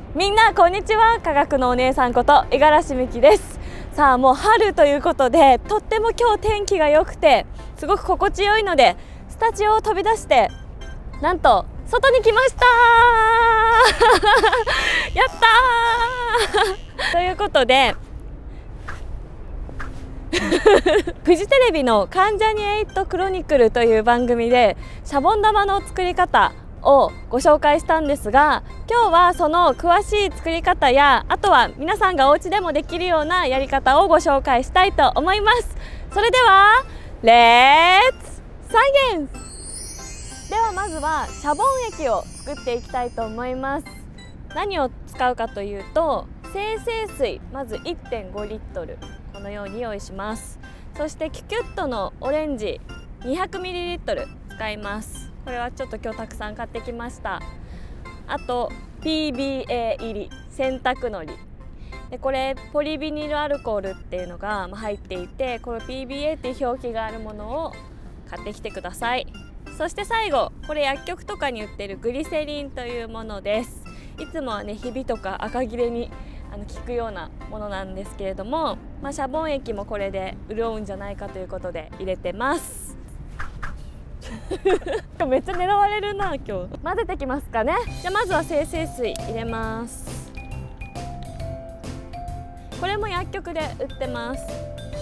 みんなこんにちは。科学のお姉さんこと五十嵐美希です。さあもう春ということで、とっても今日天気が良くてすごく心地よいので、スタジオを飛び出してなんと外に来ましたやったーということでフジテレビの関ジャニ∞クロニクルという番組でシャボン玉の作り方をご紹介したんですが、今日はその詳しい作り方や、あとは皆さんがお家でもできるようなやり方をご紹介したいと思います。それではレッツサイエンス。ではまずはシャボン液を作っていきたいと思います。何を使うかというと、精製水まず 1.5 リットルこのように用意します。そしてキュキュットのオレンジ 200ml 使います。これはちょっと今日たくさん買ってきました。あと PBA 入り洗濯のりで、これポリビニルアルコールっていうのが入っていて、これ PBA っていう表記があるものを買ってきてください。そして最後、これ薬局とかに売ってるグリセリンというものです。いつもはね、ひびとか赤切れに効くようなものなんですけれども、シャボン液もこれで潤うんじゃないかということで入れてますめっちゃ狙われるな今日。混ぜてきますかね。じゃあまずは精製水入れます。これも薬局で売ってます。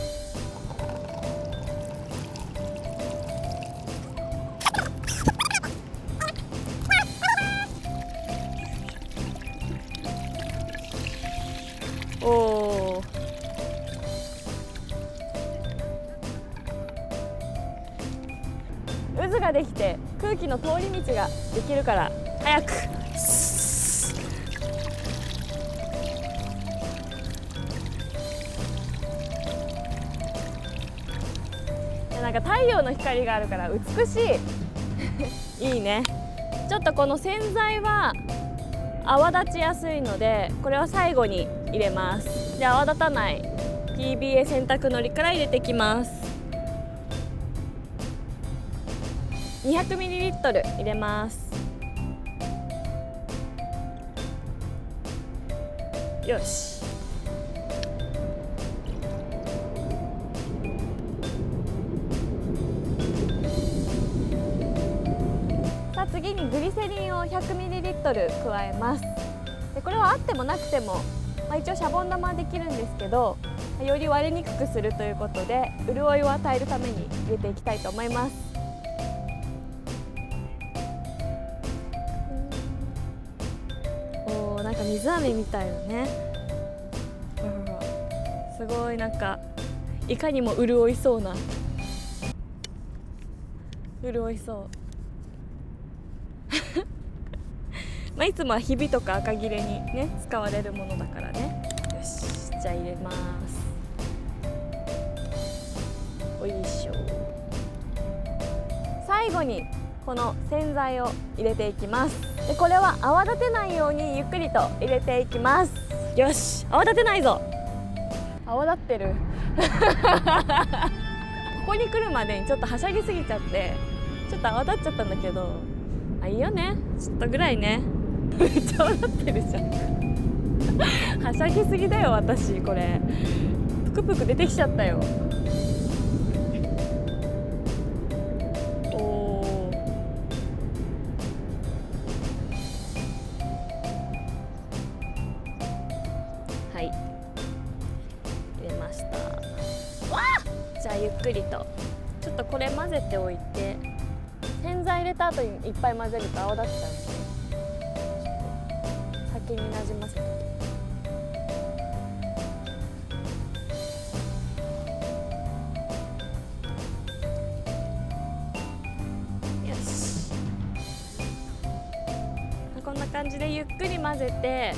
おー、渦ができて空気の通り道ができるから早く。なんか太陽の光があるから美しいいいね。ちょっとこの洗剤は泡立ちやすいので、これは最後に入れます。じゃあ泡立たない PBA 洗濯のりから入れてきます。 200ml 入れます。よし、さあ次にグリセリンを 100ml 加えます。でこれはあってもなくても、一応シャボン玉はできるんですけど、より割れにくくするということで潤いを与えるために入れていきたいと思います。おー、なんか水飴みたいなね。すごい、なんかいかにも潤いそうな、潤いそういつもはひびとか赤切れにね使われるものだからね。よし、じゃあ入れます。おいしょ。最後にこの洗剤を入れていきます。でこれは泡立てないようにゆっくりと入れていきます。よし、泡立てないぞ。泡立ってるここに来るまでにちょっとはしゃぎすぎちゃってちょっと泡立っちゃったんだけど、いいよね、ちょっとぐらいね。めっちゃ泡立ってるじゃんはしゃぎすぎだよ私。これぷくぷく出てきちゃったよ。おー、はい、入れました。わあ、じゃあゆっくりとちょっとこれ混ぜておいて、洗剤入れた後にいっぱい混ぜると泡立っちゃうんで、先になじませて。よし、こんな感じでゆっくり混ぜて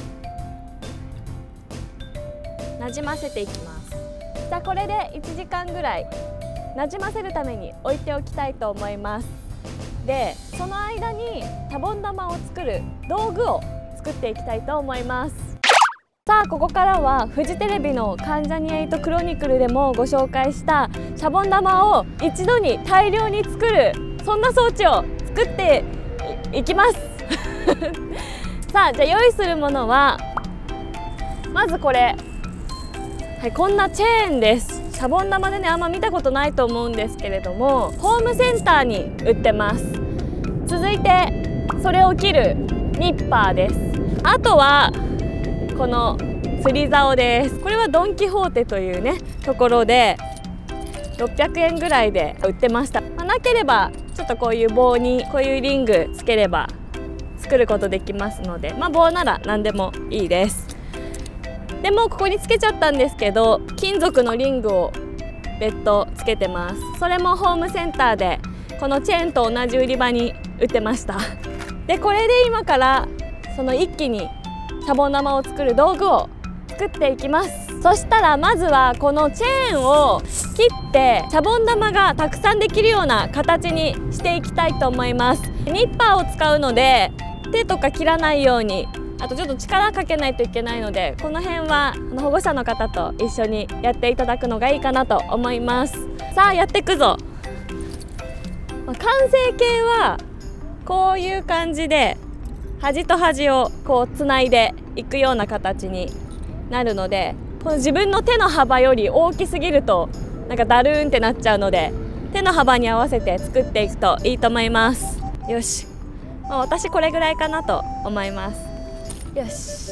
なじませていきます。じゃあこれで1時間ぐらいなじませるために置いておきたいと思います。でその間にシャボン玉を作る道具を作っていきたいと思います。さあここからはフジテレビの関ジャニ∞クロニクルでもご紹介したシャボン玉を一度に大量に作る、そんな装置を作っていきますさあ、じゃあ用意するものはまずこれ、はい、こんなチェーンです。シャボン玉でね、あんま見たことないと思うんですけれども、ホームセンターに売ってます。続いてそれを切るニッパーです。あとはこの釣り竿です。これはドン・キホーテというねところで600円ぐらいで売ってました。なければちょっとこういう棒にこういうリングつければ作ることできますので、棒なら何でもいいです。でもここにつけちゃったんですけど、金属のリングを別途つけてます。それもホームセンターでこのチェーンと同じ売り場に売ってました。でこれで今からその一気にシャボン玉を作る道具を作っていきます。そしたらまずはこのチェーンを切ってシャボン玉がたくさんできるような形にしていきたいと思います。ニッパーを使うので手とか切らないように、あとちょっと力かけないといけないので、この辺は保護者の方と一緒にやっていただくのがいいかなと思います。さあやっていくぞ。完成形はこういう感じで端と端をこうつないでいくような形になるので、この自分の手の幅より大きすぎるとなんかだるーんってなっちゃうので、手の幅に合わせて作っていくといいと思います。よし、私これぐらいかなと思います。よし、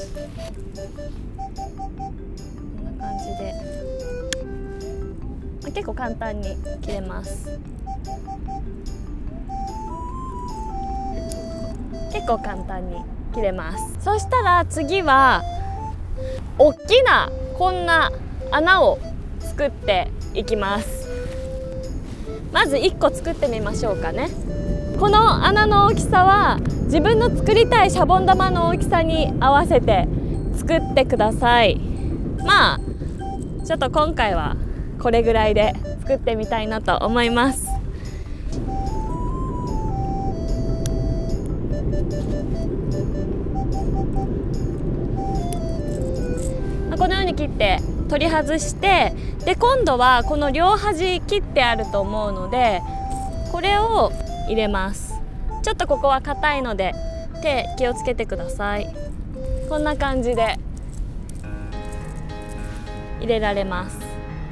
こんな感じで結構簡単に切れます。結構簡単に切れます。そしたら次は大きなこんな穴を作っていきます。まず1個作ってみましょうかね。この穴の大きさは自分の作りたいシャボン玉の大きさに合わせて作ってください。ちょっと今回はこれぐらいで作ってみたいなと思います。このように切って取り外して、で今度はこの両端切ってあると思うので、これを入れます。ちょっとここは硬いので手気をつけてください。こんな感じで入れられます。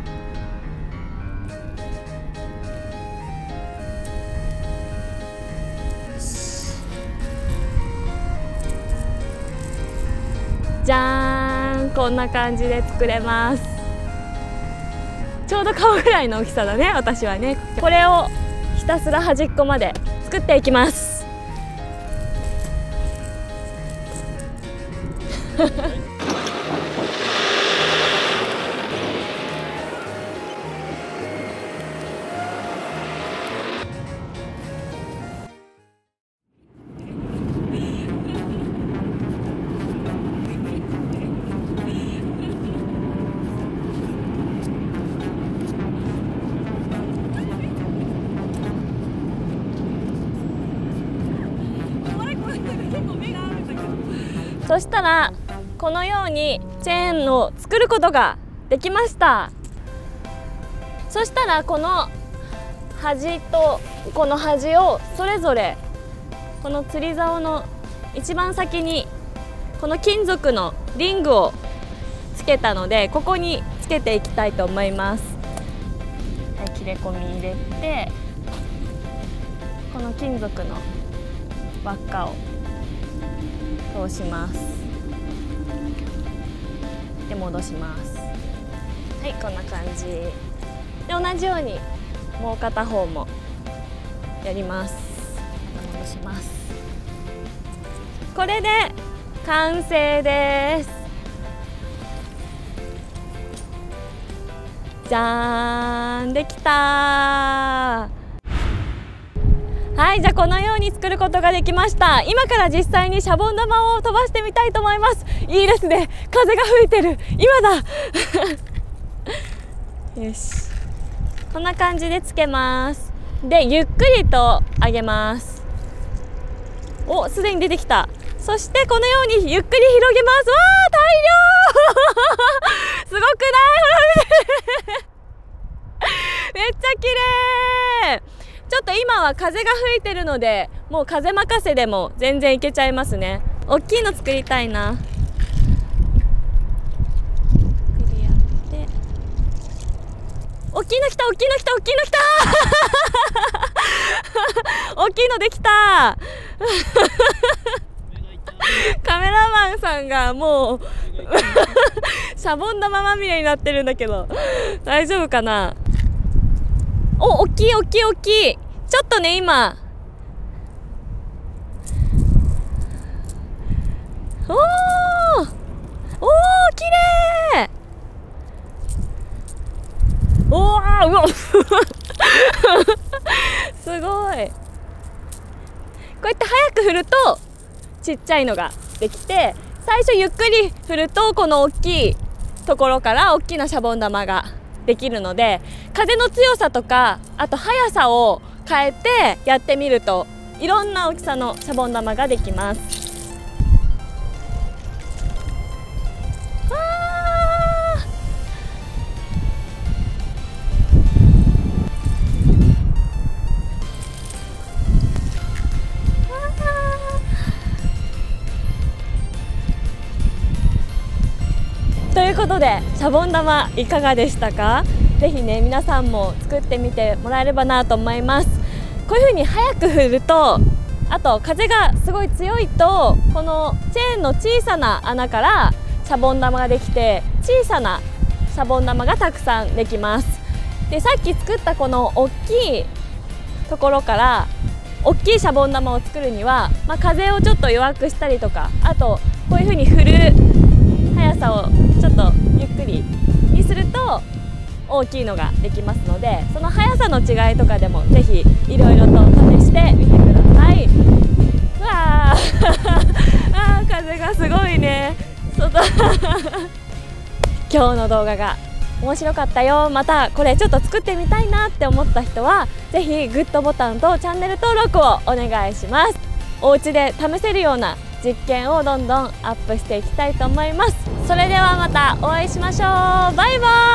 じゃーん、こんな感じで作れます。ちょうど顔ぐらいの大きさだね、私はね。これをひたすら端っこまで作っていきます。そしたらこのようにチェーンを作ることができました。そしたらこの端とこの端をそれぞれこの釣り竿の一番先にこの金属のリングをつけたので、ここにつけていきたいと思います。はい、切れ込み入れてこの金属の輪っかを通します。で戻します。はい、こんな感じで同じようにもう片方もやります。戻します。これで完成です。じゃーん、できたー。はい、じゃあこのように作ることができました。今から実際にシャボン玉を飛ばしてみたいと思います。いいですね、風が吹いてる、今だよし、こんな感じでつけます。でゆっくりと上げます。お、すでに出てきた。そしてこのようにゆっくり広げます。わー、大量すごくない？ほらめっちゃ綺麗。ちょっと今は風が吹いてるので、もう風任せでも全然いけちゃいますね。 大きいの作りたいな。大きいの来た、大きいの来た、大きいの来た大きいのできたカメラマンさんがもうシャボン玉まみれになってるんだけど大丈夫かな。お、大きい大きい大きい。ちょっとね、今おーおー、きれい。おー、うわすごい。こうやって早く振るとちっちゃいのができて、最初ゆっくり振るとこの大きいところから大きなシャボン玉ができるので、風の強さとかあと速さを変えてやってみるといろんな大きさのシャボン玉ができます。ということで、シャボン玉いかがでしたか？ぜひね、皆さんも作ってみてもらえればなと思います。こういう風に早く振ると、あと風がすごい強いと、このチェーンの小さな穴からシャボン玉ができて、小さなシャボン玉がたくさんできます。で、さっき作ったこの大きいところから大きいシャボン玉を作るには、風をちょっと弱くしたりとか、あとこういう風に振る速さをちょっとゆっくりにすると大きいのができますので、その速さの違いとかでもぜひいろいろと試してみてください。うわー風がすごいね、外今日の動画が面白かったよ、またこれちょっと作ってみたいなって思った人はぜひグッドボタンとチャンネル登録をお願いします。お家で試せるような実験をどんどんアップしていきたいと思います。それではまたお会いしましょう。バイバーイ。